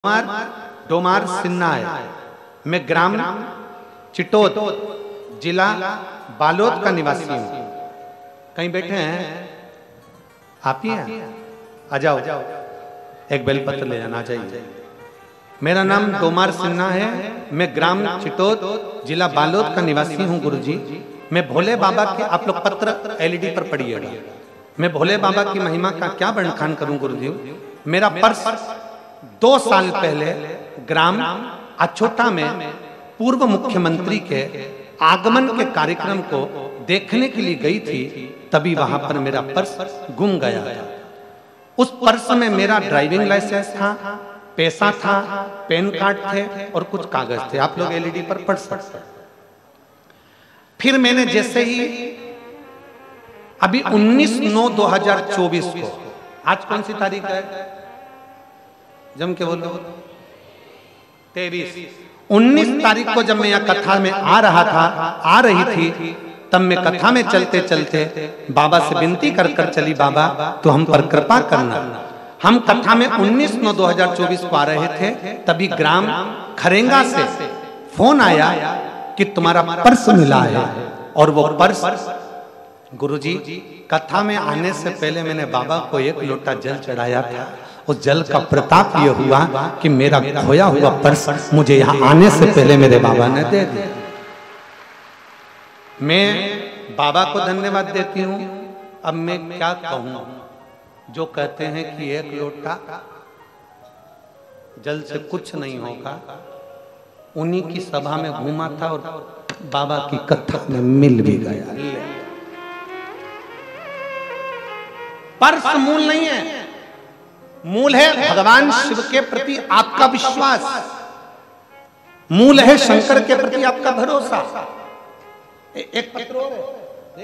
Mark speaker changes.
Speaker 1: Domar Sinha है। मैं ग्राम चिटोद जिला बालोद का निवासी हूँ। कहीं बैठे हैं आप ही हैं? आ जाओ, एक बेलपत्र ले जाना चाहिए। मेरा नाम डोमार सिन्हा है। मैं ग्राम चिटोद जिला बालोद का निवासी हूँ। गुरुजी, मैं भोले बाबा के, आप लोग पत्र एलईडी पर पढ़िएगा, मैं भोले बाबा की महिमा का क्या बखान करूं गुरुजी। मेरा पर्स 2 साल पहले ग्राम अछोटा में पूर्व मुख्यमंत्री के आगमन के कार्यक्रम को देखने के लिए गई थी, तभी वहां पर मेरा पर्स गुम गया था। उस पर्स में मेरा ड्राइविंग लाइसेंस था, पैसा था, पैन कार्ड थे और कुछ कागज थे। आप लोग एलईडी पर पढ़ सकते हैं। फिर मैंने जैसे ही अभी 19/9/2024 को, आज कौन सी तारीख है? जम के बोलो। 19 तारीख को जब मैं यहाँ कथा में आ रही थी, तब मैं कथा में चलते चलते बाबा से विनती कर कर चली, बाबा तो हम पर कृपा करना। हम कथा में 19/9/2024 को आ रहे थे, तभी ग्राम खरेंगा से फोन आया कि तुम्हारा पर्स मिला है। और वो पर्स, गुरुजी, कथा में आने से पहले मैंने बाबा को 1 लोटा जल चढ़ाया था। उस जल का प्रताप ये हुआ कि मेरा खोया हुआ पर्स मुझे यहाँ आने से पहले मेरे बाबा ने दे दिया। मैं बाबा को धन्यवाद देती हूँ। अब मैं क्या कहूँ, जो कहते हैं कि 1 लोटा जल से कुछ नहीं होगा, उन्हीं की सभा में घूमा था और बाबा की कथा में मिल भी गया। पर्स मूल नहीं है, मूल है भगवान शिव के प्रति आपका विश्वास, मूल है शंकर के प्रति आपका भरोसा। एक पत्र